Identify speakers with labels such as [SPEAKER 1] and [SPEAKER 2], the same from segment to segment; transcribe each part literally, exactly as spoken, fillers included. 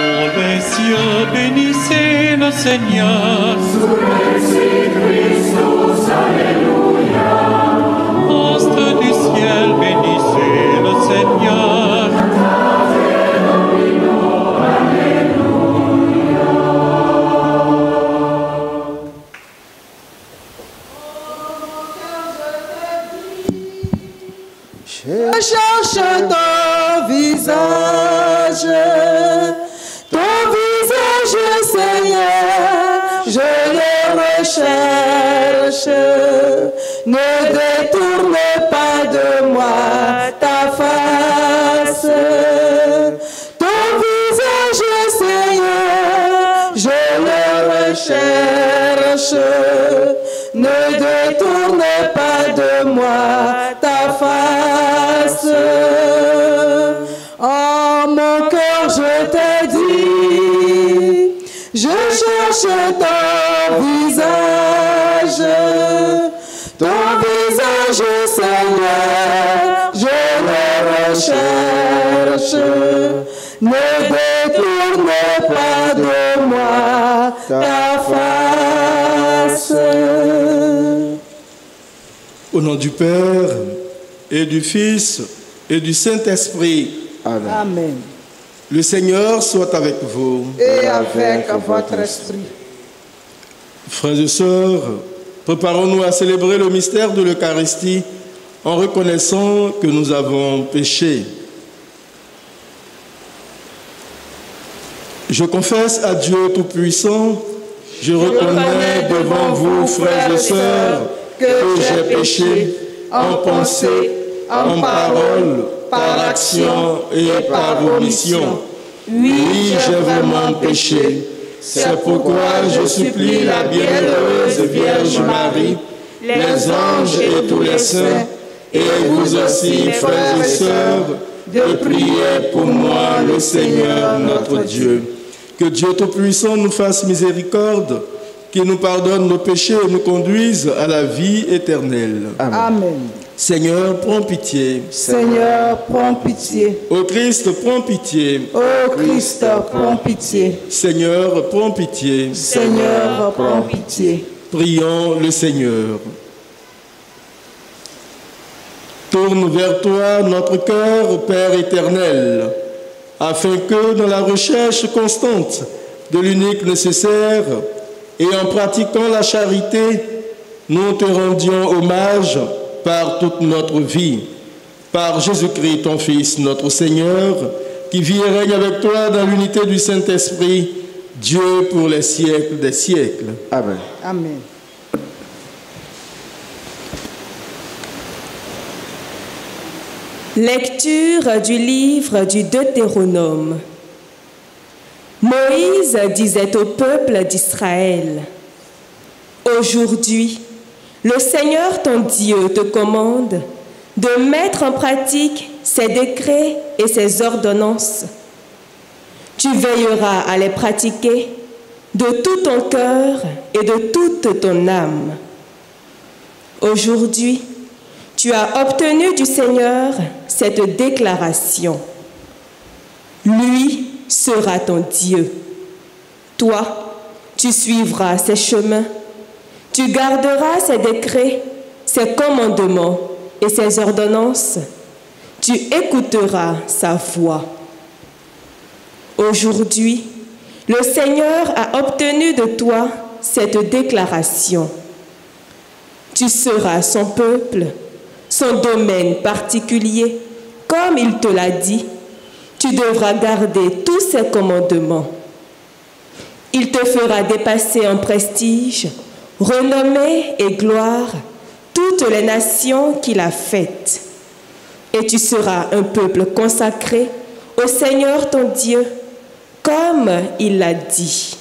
[SPEAKER 1] Sous les cieux, bénissez le Seigneur.
[SPEAKER 2] Sous les cieux, Christus, Alléluia.
[SPEAKER 1] Astres du ciel, bénissez le Seigneur.
[SPEAKER 3] Je cherche ton visage, ton visage, Seigneur, je le recherche. Ne détourne pas de moi ta face. Ton visage, Seigneur, je le recherche. Ne détourne pas de moi ta face. Oh mon cœur, je t'ai dit, je cherche ton visage, ton visage, Seigneur, je le recherche. Ne détourne pas de moi ta face.
[SPEAKER 4] Au nom du Père et du Fils et du Saint-Esprit.
[SPEAKER 3] Amen. Amen.
[SPEAKER 4] Le Seigneur soit avec vous.
[SPEAKER 3] Et avec votre esprit.
[SPEAKER 4] Frères et sœurs, préparons-nous à célébrer le mystère de l'Eucharistie en reconnaissant que nous avons péché. Je confesse à Dieu Tout-Puissant, je reconnais devant vous, frères et sœurs, que j'ai péché en pensée, en parole, par action et par omission. Oui, j'ai vraiment péché. C'est pourquoi je supplie la bienheureuse Vierge Marie, les anges et tous les saints, et vous aussi, frères et sœurs, de prier pour moi, le Seigneur notre Dieu. Que Dieu Tout-Puissant nous fasse miséricorde, qu'il nous pardonne nos péchés et nous conduise à la vie éternelle.
[SPEAKER 3] Amen. Amen.
[SPEAKER 4] Seigneur, prends pitié.
[SPEAKER 3] Seigneur, prends pitié.
[SPEAKER 4] Ô Christ, prends pitié.
[SPEAKER 3] Ô Christ, prends pitié.
[SPEAKER 4] Seigneur, prends pitié.
[SPEAKER 3] Seigneur, prends pitié.
[SPEAKER 4] Prions le Seigneur. Tourne vers toi notre cœur, Père éternel, afin que, dans la recherche constante de l'unique nécessaire et en pratiquant la charité, nous te rendions hommage par toute notre vie. Par Jésus-Christ, ton Fils, notre Seigneur, qui vit et règne avec toi dans l'unité du Saint-Esprit, Dieu pour les siècles des siècles.
[SPEAKER 3] Amen. Amen.
[SPEAKER 5] Lecture du livre du Deutéronome. Moïse disait au peuple d'Israël, « Aujourd'hui, le Seigneur ton Dieu te commande de mettre en pratique ses décrets et ses ordonnances. Tu veilleras à les pratiquer de tout ton cœur et de toute ton âme. Aujourd'hui, tu as obtenu du Seigneur cette déclaration. Lui sera ton Dieu. Toi, tu suivras ses chemins. Tu garderas ses décrets, ses commandements et ses ordonnances. Tu écouteras sa voix. Aujourd'hui, le Seigneur a obtenu de toi cette déclaration. Tu seras son peuple, son domaine particulier, comme il te l'a dit. Tu devras garder tous ses commandements. Il te fera dépasser en prestige, renommée et gloire toutes les nations qu'il a faites. Et tu seras un peuple consacré au Seigneur ton Dieu, comme il l'a dit.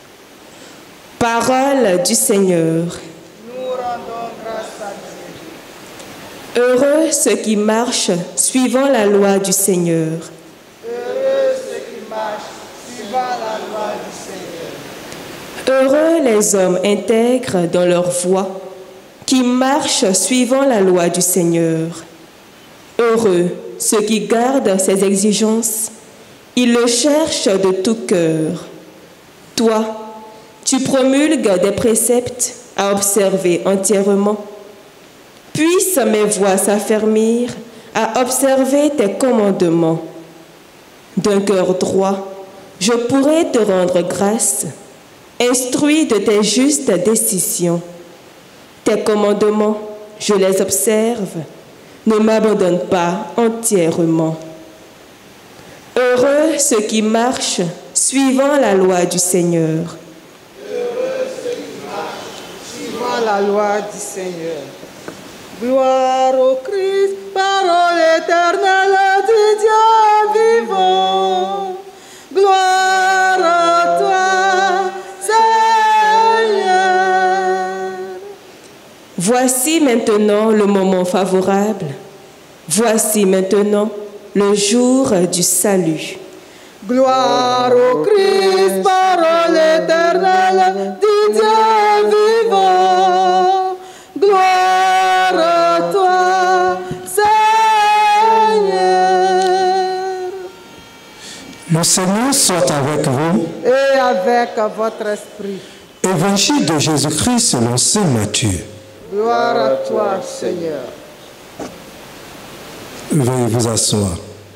[SPEAKER 5] Parole du Seigneur.
[SPEAKER 3] Nous rendons grâce à Dieu.
[SPEAKER 5] Heureux ceux qui marchent suivant la loi du Seigneur.
[SPEAKER 3] Heureux ceux qui marchent suivant la loi du Seigneur.
[SPEAKER 5] Heureux les hommes intègres dans leur voie, qui marchent suivant la loi du Seigneur. Heureux ceux qui gardent ses exigences Ils le cherchent de tout cœur. Toi, tu promulgues des préceptes à observer entièrement. Puissent mes voix s'affermir à observer tes commandements. D'un cœur droit, je pourrai te rendre grâce, instruit de tes justes décisions. Tes commandements, je les observe, ne m'abandonne pas entièrement. Heureux ceux qui marchent suivant la loi du Seigneur.
[SPEAKER 3] Heureux ceux qui marchent suivant la loi du Seigneur. Gloire au Christ, parole éternelle du Dieu vivant. Gloire à toi, Seigneur.
[SPEAKER 5] Voici maintenant le moment favorable. Voici maintenant le jour du salut.
[SPEAKER 3] Gloire au Christ, parole éternelle du Dieu vivant. Gloire à toi, Seigneur.
[SPEAKER 6] Le Seigneur soit avec vous.
[SPEAKER 3] Et avec votre esprit.
[SPEAKER 6] Évangile de Jésus-Christ selon saint Matthieu.
[SPEAKER 3] Gloire à toi, Seigneur.
[SPEAKER 6] Veuillez vous asseoir.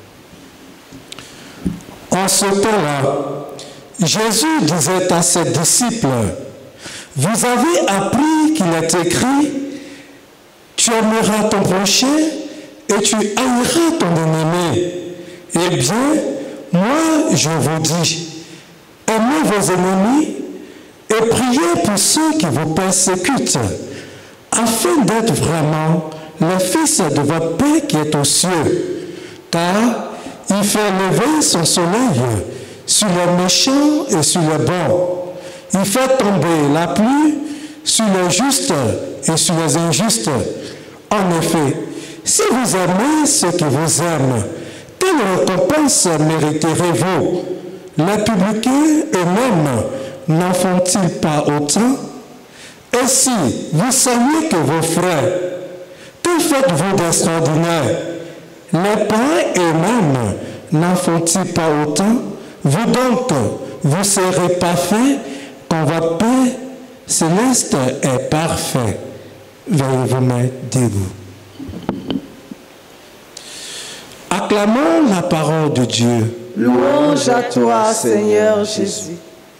[SPEAKER 6] En ce temps-là, Jésus disait à ses disciples, « Vous avez appris qu'il est écrit, tu aimeras ton prochain et tu haïras ton ennemi. Eh bien, moi je vous dis, aimez vos ennemis et priez pour ceux qui vous persécutent, afin d'être vraiment les fils de votre Père qui est aux cieux, car il fait lever son soleil sur les méchants et sur les bons. Il fait tomber la pluie sur les justes et sur les injustes. En effet, si vous aimez ceux qui vous aiment, quelle récompense mériterez-vous? Les publicains eux-mêmes n'en font-ils pas autant? Et si vous saviez que vos frères, que faites-vous d'extraordinaire? Les païens eux-mêmes n'en font-ils pas autant? Vous donc, vous serez parfaits quand votre Père céleste est parfait. Veuillez vous mettre debout. Acclamons la parole de Dieu.
[SPEAKER 3] Louange à toi, Seigneur Jésus.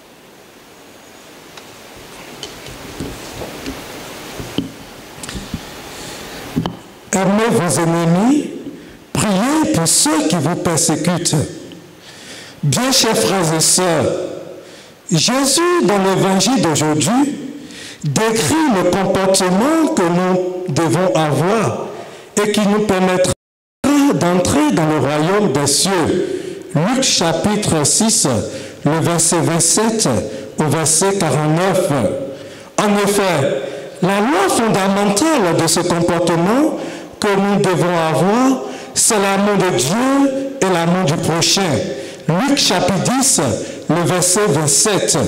[SPEAKER 6] Aimez vos ennemis, priez pour ceux qui vous persécutent. Bien chers frères et sœurs, Jésus, dans l'évangile d'aujourd'hui, décrit le comportement que nous devons avoir et qui nous permettra d'entrer dans le royaume des cieux. Luc chapitre six, le verset vingt-sept au verset quarante-neuf. En effet, la loi fondamentale de ce comportement que nous devons avoir, c'est l'amour de Dieu et l'amour du prochain. Luc chapitre dix, le verset vingt-sept.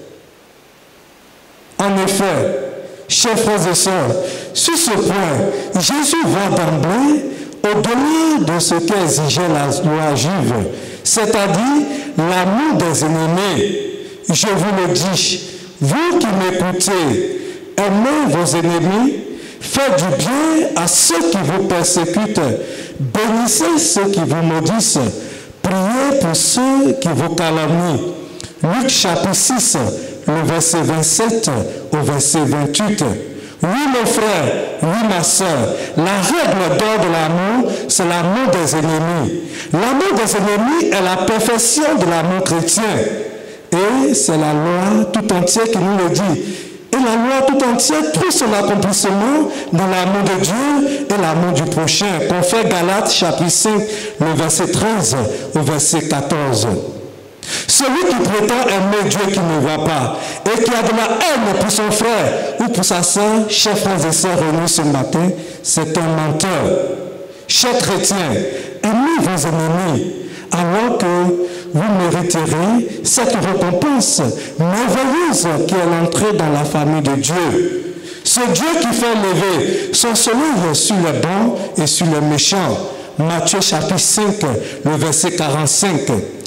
[SPEAKER 6] En effet, chers frères et sœurs, sur ce point, Jésus va d'emblée au-delà de ce qu'exigeait la loi juive, c'est-à-dire l'amour des ennemis. Je vous le dis, vous qui m'écoutez, aimez vos ennemis, faites du bien à ceux qui vous persécutent, bénissez ceux qui vous maudissent, priez pour ceux qui vous calomnient. Luc chapitre six, le verset vingt-sept au verset vingt-huit. Oui, mon frère, oui, ma soeur, la règle d'or de l'amour, c'est l'amour des ennemis. L'amour des ennemis est la perfection de l'amour chrétien. Et c'est la loi tout entière qui nous le dit. Et la loi tout entière trouve son accomplissement dans l'amour de Dieu et l'amour du prochain. Confère Galates chapitre cinq, le verset treize au verset quatorze. Celui qui prétend aimer Dieu qui ne voit pas et qui a de la haine pour son frère ou pour sa soeur, chers frères et sœurs réunis ce matin, c'est un menteur. Chers chrétiens, aimez vos ennemis alors que vous mériterez cette récompense merveilleuse qui est l'entrée dans la famille de Dieu. Ce Dieu qui fait lever son soleil sur les bons et sur les méchants. Matthieu chapitre cinq, le verset quarante-cinq.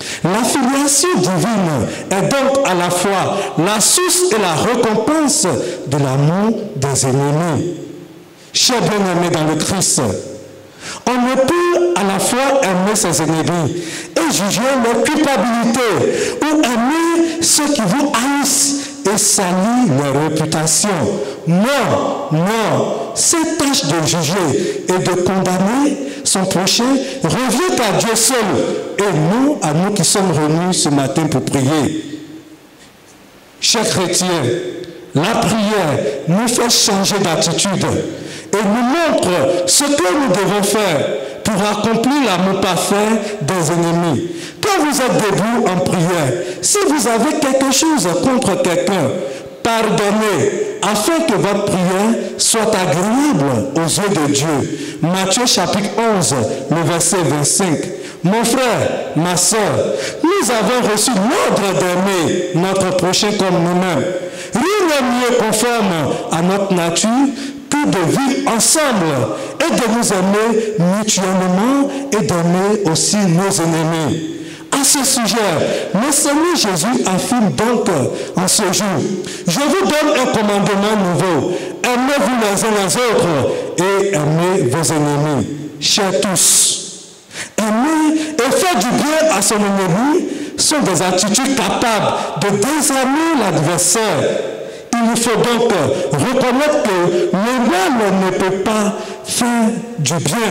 [SPEAKER 6] La filiation divine est donc à la fois la source et la récompense de l'amour des ennemis. Chers bien-aimés dans le Christ, on ne peut à la fois aimer ses ennemis et juger leur culpabilité ou aimer ceux qui vous haïssent et salir leur réputation. Non, non, cette tâche de juger et de condamner son prochain revient à Dieu seul et non à nous qui sommes venus ce matin pour prier. Chers chrétiens, la prière nous fait changer d'attitude et nous montre ce que nous devons faire pour accomplir l'amour parfait des ennemis. Quand vous êtes debout en prière, si vous avez quelque chose contre quelqu'un, pardonnez afin que votre prière soit agréable aux yeux de Dieu. Matthieu chapitre onze, le verset vingt-cinq. Mon frère, ma soeur, nous avons reçu l'ordre d'aimer notre prochain comme nous-mêmes. Rien n'est mieux conforme à notre nature que de vivre ensemble et de nous aimer mutuellement et d'aimer aussi nos ennemis. À ce sujet, le Seigneur Jésus affirme donc en ce jour, je vous donne un commandement nouveau, aimez-vous les uns les autres et aimez vos ennemis. Chers tous, aimer et faire du bien à son ennemi sont des attitudes capables de désarmer l'adversaire. Il faut donc reconnaître que le mal ne peut pas faire du bien.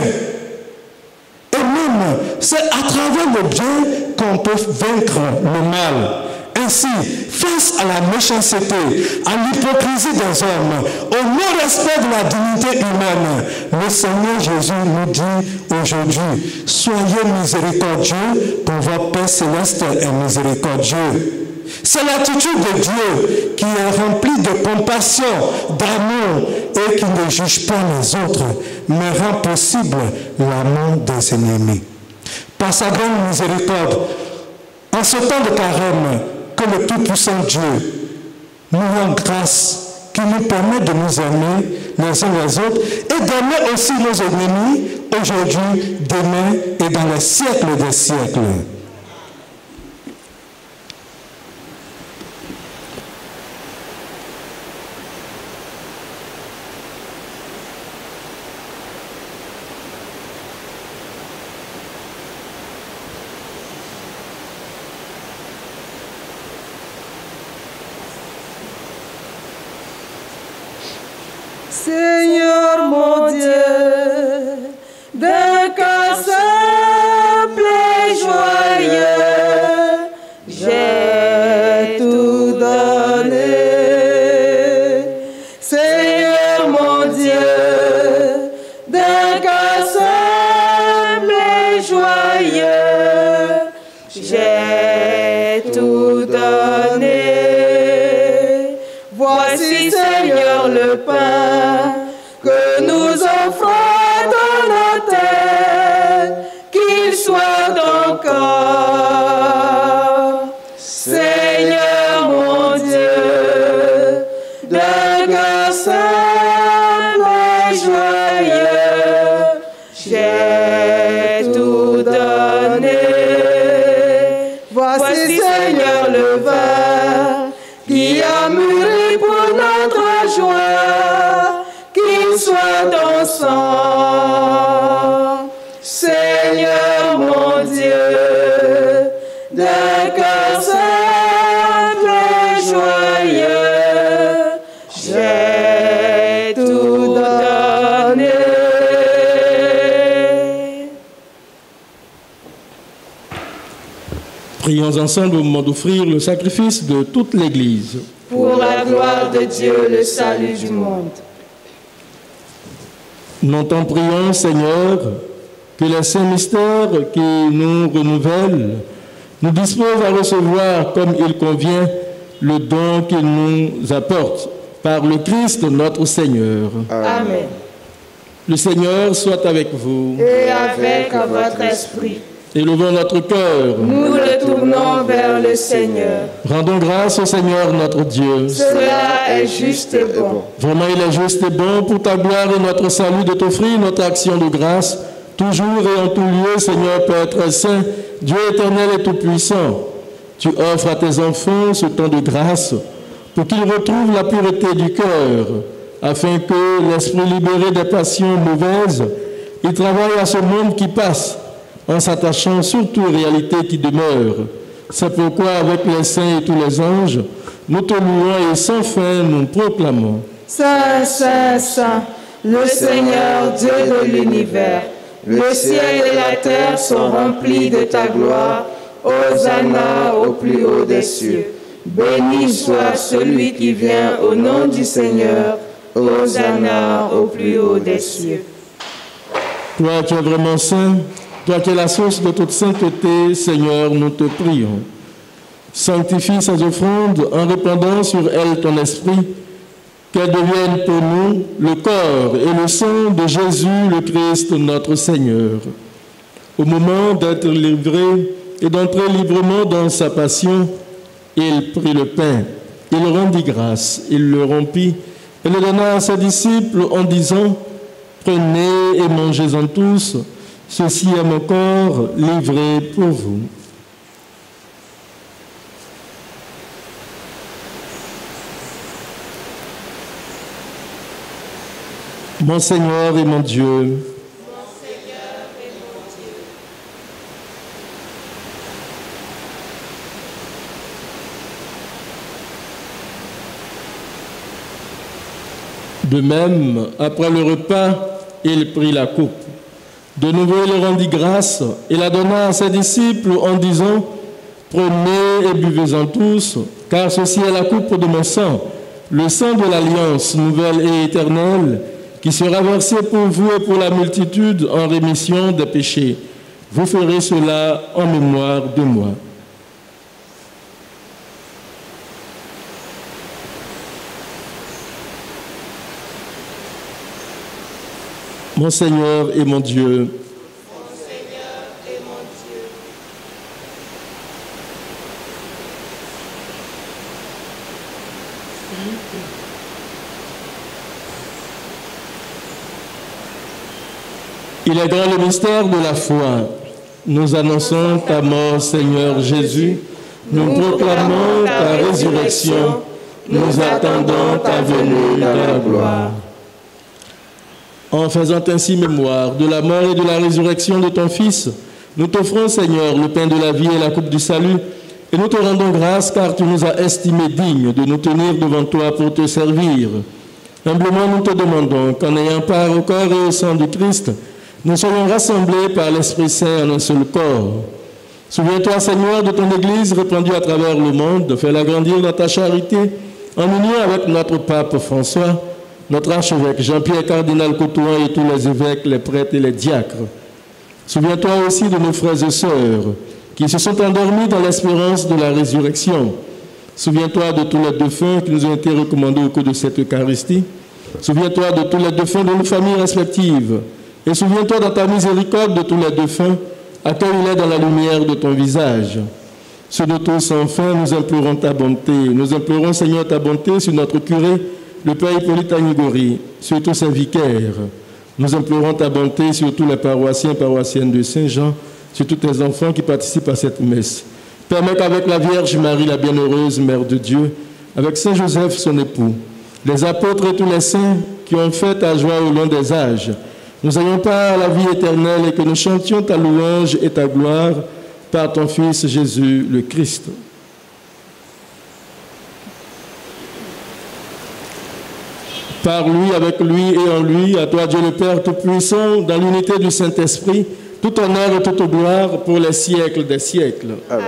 [SPEAKER 6] Et même, c'est à travers le bien qu'on peut vaincre le mal. Ainsi, face à la méchanceté, à l'hypocrisie des hommes, au non-respect de la dignité humaine, le Seigneur Jésus nous dit aujourd'hui, soyez miséricordieux comme votre Père Céleste est miséricordieux. C'est l'attitude de Dieu qui est remplie de compassion, d'amour et qui ne juge pas les autres, mais rend possible l'amour des ennemis. Par sa grande miséricorde, en ce temps de carême, que le Tout-Puissant Dieu nous rend grâce, qui nous permet de nous aimer les uns les autres et d'aimer aussi nos ennemis aujourd'hui, demain et dans les siècles des siècles.
[SPEAKER 3] Seigneur mon Dieu, d'un cœur simple et joyeux, j'ai tout donné. Seigneur mon Dieu, d'un cœur simple et joyeux, j'ai tout donné. Voici, Seigneur, le pain que nous offrons dans nos têtes, qu'il soit ton corps. Seigneur mon Dieu, d'un cœur simple et joyeux, j'ai tout donné. Voici, Seigneur, le vin qui a mûri pour notre joie, qu'il soit ton sang. Seigneur mon Dieu, d'un cœur simple et joyeux, j'ai tout donné.
[SPEAKER 4] Prions ensemble au moment d'offrir le sacrifice de toute l'Église.
[SPEAKER 3] Pour la gloire de Dieu, le salut du monde.
[SPEAKER 4] Nous t'en prions, Seigneur, que les saints mystères qui nous renouvellent nous disposent à recevoir comme il convient le don qu'ils nous apportent par le Christ notre Seigneur.
[SPEAKER 3] Amen.
[SPEAKER 4] Le Seigneur soit avec vous.
[SPEAKER 3] Et avec votre esprit.
[SPEAKER 4] Élevons notre cœur.
[SPEAKER 3] Nous le tournons vers le Seigneur.
[SPEAKER 4] Rendons grâce au Seigneur notre Dieu.
[SPEAKER 3] Cela est juste et bon.
[SPEAKER 4] Vraiment, il est juste et bon pour ta gloire et notre salut de t'offrir notre action de grâce toujours et en tout lieu, Seigneur Père très saint, Dieu éternel et tout-puissant. Tu offres à tes enfants ce temps de grâce pour qu'ils retrouvent la pureté du cœur, afin que l'esprit libéré des passions mauvaises, il travaille à ce monde qui passe, en s'attachant surtout aux réalités qui demeurent. C'est pourquoi, avec les saints et tous les anges, nous te louons et sans fin nous proclamons.
[SPEAKER 3] Saint, Saint, Saint, le Seigneur Dieu de l'univers, le ciel et la terre sont remplis de ta gloire. Hosanna au plus haut des cieux. Béni soit celui qui vient au nom du Seigneur. Hosanna au plus haut des cieux.
[SPEAKER 4] Toi qui es vraiment saint, toi qui es la source de toute sainteté, Seigneur, nous te prions. Sanctifie ces offrandes en répandant sur elles ton esprit, qu'elles deviennent pour nous le corps et le sang de Jésus le Christ, notre Seigneur. Au moment d'être livré et d'entrer librement dans sa passion, il prit le pain, il rendit grâce, il le rompit et le donna à ses disciples en disant: prenez et mangez-en tous, ceci est mon corps livré pour vous. Mon Seigneur et mon Dieu, de même, après le repas, il prit la coupe. De nouveau, il rendit grâce et la donna à ses disciples en disant: prenez et buvez-en tous, car ceci est la coupe de mon sang, le sang de l'alliance nouvelle et éternelle, qui sera versé pour vous et pour la multitude en rémission des péchés. Vous ferez cela en mémoire de moi. Mon Seigneur et mon Dieu,
[SPEAKER 5] Mon Seigneur et mon Dieu,
[SPEAKER 4] il est grand le mystère de la foi. Nous annonçons ta mort, Seigneur Jésus. Nous proclamons ta résurrection. Nous attendons ta venue dans la gloire. En faisant ainsi mémoire de la mort et de la résurrection de ton Fils, nous t'offrons, Seigneur, le pain de la vie et la coupe du salut, et nous te rendons grâce car tu nous as estimés dignes de nous tenir devant toi pour te servir. Humblement, nous te demandons qu'en ayant part au corps et au sang du Christ, nous soyons rassemblés par l'Esprit Saint en un seul corps. Souviens-toi, Seigneur, de ton Église répandue à travers le monde, de faire agrandir dans ta charité, en union avec notre pape François, notre archevêque Jean-Pierre Cardinal Cotouan et tous les évêques, les prêtres et les diacres. Souviens-toi aussi de nos frères et sœurs qui se sont endormis dans l'espérance de la résurrection. Souviens-toi de tous les défunts qui nous ont été recommandés au cours de cette Eucharistie. Souviens-toi de tous les défunts de nos familles respectives. Et souviens-toi dans ta miséricorde de tous les défunts, accueille-les dans la lumière de ton visage. Ceux de tous, enfin, nous implorons ta bonté. Nous implorons, Seigneur, ta bonté sur notre curé, le Père Hippolyte Agnigori, sur tous ses vicaires. Nous implorons ta bonté sur tous les paroissiens et paroissiennes de Saint-Jean, sur tous tes enfants qui participent à cette messe. Permets qu'avec la Vierge Marie, la bienheureuse Mère de Dieu, avec Saint Joseph, son époux, les apôtres et tous les saints qui ont fait ta joie au long des âges, nous ayons part à la vie éternelle et que nous chantions ta louange et ta gloire par ton Fils Jésus le Christ. Par lui, avec lui et en lui, à toi Dieu le Père Tout-Puissant, dans l'unité du Saint-Esprit, tout honneur et toute gloire pour les siècles des siècles. Amen.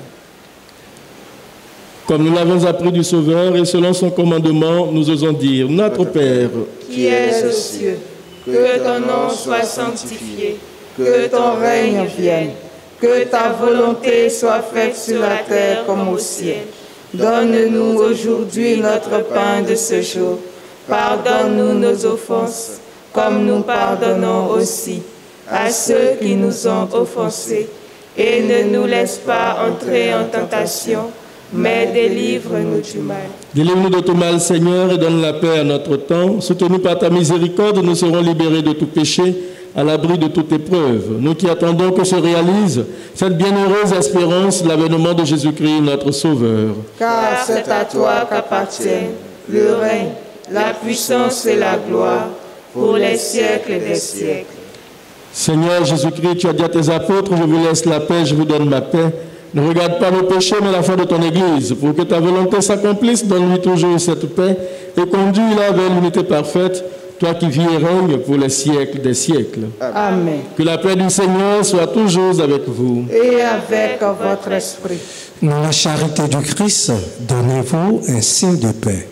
[SPEAKER 4] Comme nous l'avons appris du Sauveur et selon son commandement, nous osons dire: Notre Père,
[SPEAKER 3] qui es aux cieux, que ton nom soit sanctifié, que ton règne vienne, que ta volonté soit faite sur la terre comme au ciel. Donne-nous aujourd'hui notre pain de ce jour. Pardonne-nous nos offenses, comme nous pardonnons aussi à ceux qui nous ont offensés. Et ne nous laisse pas entrer en tentation, mais délivre-nous du mal.
[SPEAKER 4] Délivre-nous de tout mal, Seigneur, et donne la paix à notre temps. Soutenus par ta miséricorde, nous serons libérés de tout péché, à l'abri de toute épreuve, nous qui attendons que se réalise cette bienheureuse espérance, l'avènement de Jésus-Christ, notre Sauveur.
[SPEAKER 3] Car c'est à toi qu'appartient le règne, la puissance et la gloire pour les siècles des siècles.
[SPEAKER 4] Seigneur Jésus-Christ, tu as dit à tes apôtres, je vous laisse la paix, je vous donne ma paix. Ne regarde pas nos péchés, mais la foi de ton Église. Pour que ta volonté s'accomplisse, donne-lui toujours cette paix et conduis-la vers l'unité parfaite, toi qui vis et règnes pour les siècles des siècles.
[SPEAKER 3] Amen.
[SPEAKER 4] Que la paix du Seigneur soit toujours avec vous.
[SPEAKER 3] Et avec votre esprit.
[SPEAKER 6] Dans la charité du Christ, donnez-vous un signe de paix.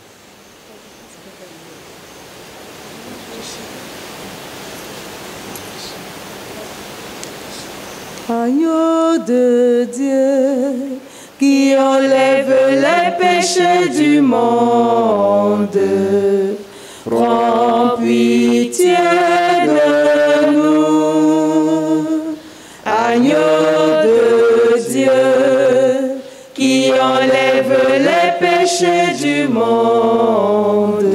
[SPEAKER 3] Agneau de Dieu, qui enlève les péchés du monde, prends pitié de nous. Agneau de Dieu, qui enlève les péchés du monde,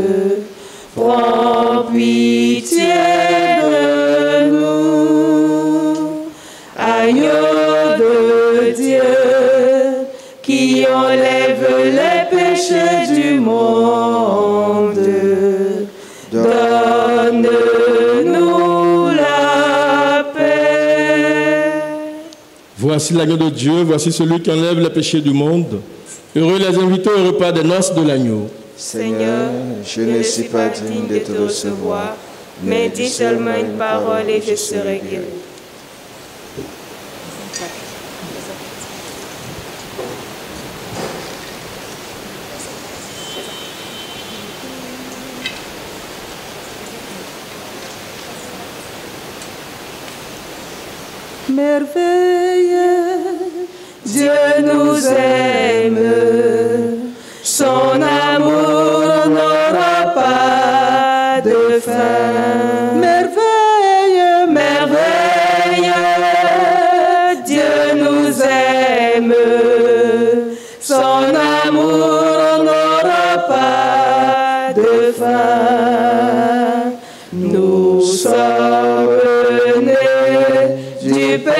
[SPEAKER 3] prends pitié de nous. Agneau de Dieu, qui enlève les péchés du monde, donne-nous la paix.
[SPEAKER 4] Voici l'agneau de Dieu, voici celui qui enlève les péchés du monde. Heureux les invités au repas des noces de l'agneau.
[SPEAKER 3] Seigneur, je ne suis pas digne de te recevoir, mais dis seulement une parole et je serai guéri. Merveilleux, Dieu nous aime, son amour n'aura pas de fin. Merveilleux, merveilleux, Dieu nous aime, son amour n'aura pas de fin. Nous sommes nés du Père,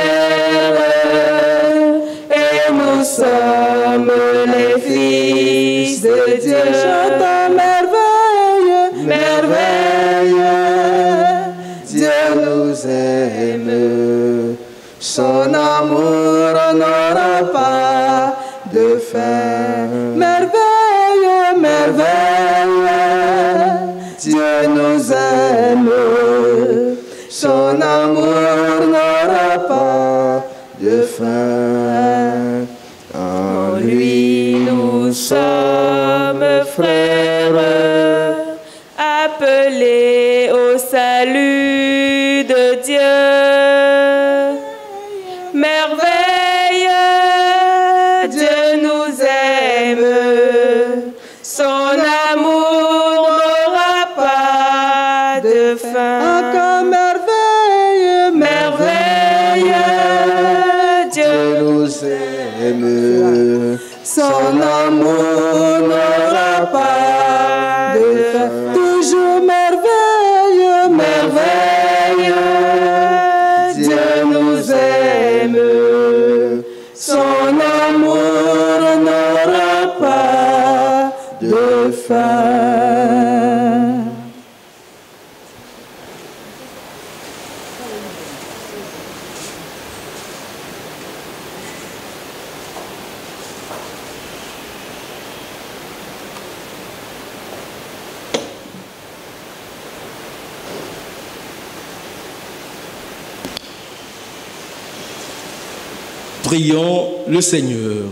[SPEAKER 3] et nous sommes les fils de Dieu. Chantons merveilleux, merveilleux, Dieu nous aime, son amour n'aura pas de fin. Merveilleux, merveilleux, Dieu nous aime, son amour n'aura pas de fin. En lui nous sommes frères, appelés au salut de Dieu. Merveilleux, Dieu nous aime, son amour n'aura pas de fin. Encore merveilleux, merveilleux, Dieu nous aime, son amour n'aura pas de fin. Toujours merveilleux, merveilleux, Dieu nous aime, son amour n'aura pas de fin.
[SPEAKER 4] Prions le Seigneur.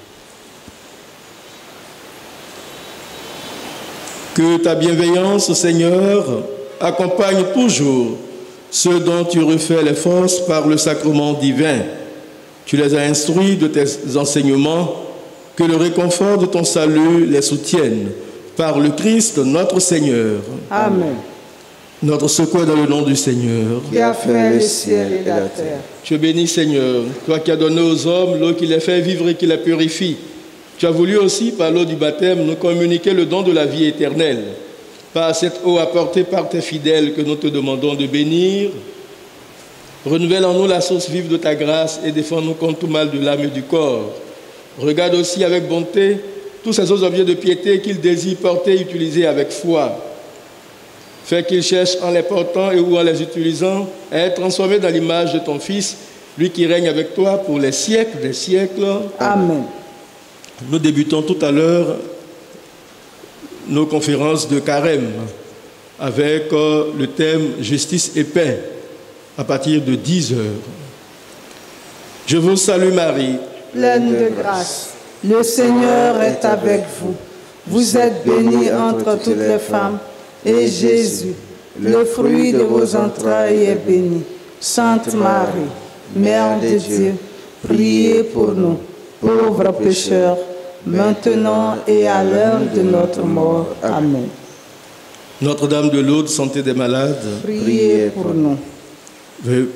[SPEAKER 4] Que ta bienveillance, Seigneur, accompagne toujours ceux dont tu refais les forces par le sacrement divin. Tu les as instruits de tes enseignements, que le réconfort de ton salut les soutienne. Par le Christ, notre Seigneur.
[SPEAKER 3] Amen.
[SPEAKER 4] Notre secours dans le nom du Seigneur.
[SPEAKER 3] Qui a fait le ciel et la terre.
[SPEAKER 4] Tu es béni, Seigneur, toi qui as donné aux hommes l'eau qui les fait vivre et qui les purifie. Tu as voulu aussi, par l'eau du baptême, nous communiquer le don de la vie éternelle. Par cette eau apportée par tes fidèles que nous te demandons de bénir, renouvelle en nous la source vive de ta grâce et défends-nous contre tout mal de l'âme et du corps. Regarde aussi avec bonté tous ces autres objets de piété qu'ils désirent porter et utiliser avec foi. Fais qu'ils cherchent en les portant et ou en les utilisant à être transformés dans l'image de ton Fils, lui qui règne avec toi pour les siècles des siècles.
[SPEAKER 3] Amen.
[SPEAKER 4] Nous débutons tout à l'heure nos conférences de carême avec euh, le thème justice et paix à partir de dix heures. Je vous salue Marie,
[SPEAKER 3] pleine de grâce. Le Seigneur est avec vous. Vous êtes bénie entre toutes les femmes, et Jésus, le fruit de vos entrailles, est béni. Sainte Marie, Mère de Dieu, priez pour nous, pauvres pécheurs, maintenant et à l'heure de notre mort. Amen.
[SPEAKER 4] Notre-Dame de Lourdes, santé des malades,
[SPEAKER 3] priez pour nous.
[SPEAKER 4] Veuillez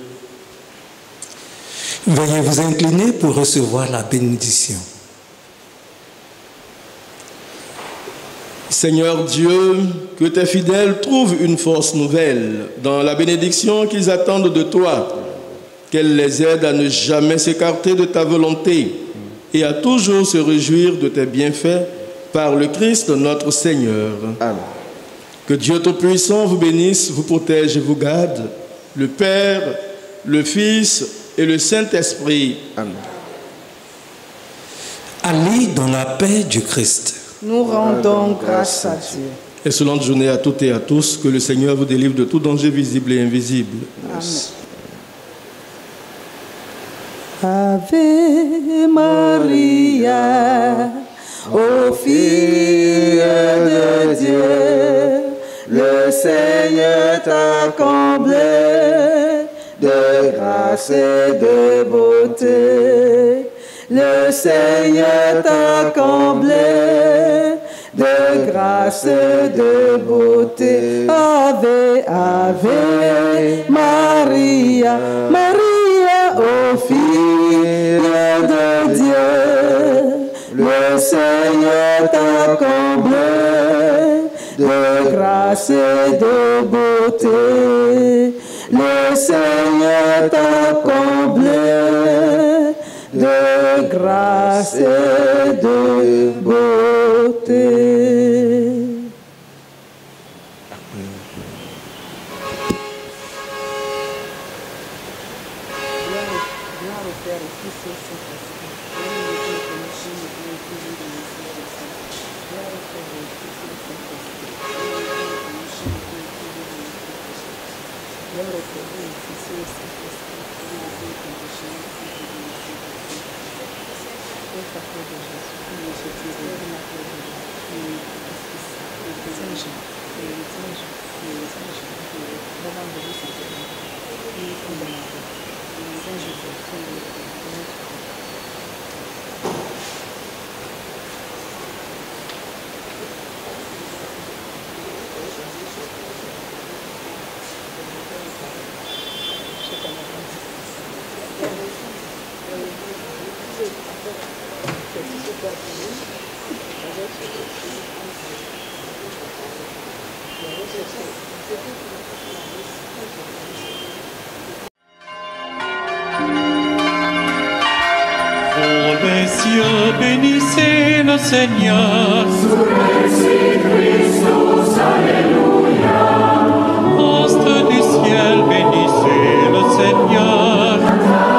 [SPEAKER 6] Veuillez vous incliner pour recevoir la bénédiction.
[SPEAKER 4] Seigneur Dieu, que tes fidèles trouvent une force nouvelle dans la bénédiction qu'ils attendent de toi, qu'elle les aide à ne jamais s'écarter de ta volonté et à toujours se réjouir de tes bienfaits par le Christ notre Seigneur.
[SPEAKER 2] Amen.
[SPEAKER 4] Que Dieu Tout-Puissant vous bénisse, vous protège et vous garde, le Père, le Fils et le Saint-Esprit.
[SPEAKER 2] Amen.
[SPEAKER 6] Allez dans la paix du Christ.
[SPEAKER 3] Nous rendons grâce à Dieu.
[SPEAKER 4] Excellente journée à toutes et à tous. Que le Seigneur vous délivre de tout danger visible et invisible.
[SPEAKER 3] Amen. Ave Maria, ô fille de Dieu, le Seigneur t'a comblé de grâce et de beauté. Le Seigneur t'a comblé de grâce et de beauté. Ave, Ave Maria, Maria, ô fille de Dieu, le Seigneur t'a comblé de grâce et de beauté. Le Seigneur t'a comblé de grâce et de beauté.
[SPEAKER 1] Oh les cieux, bénissez le Seigneur. Astres du ciel, bénissez le Seigneur.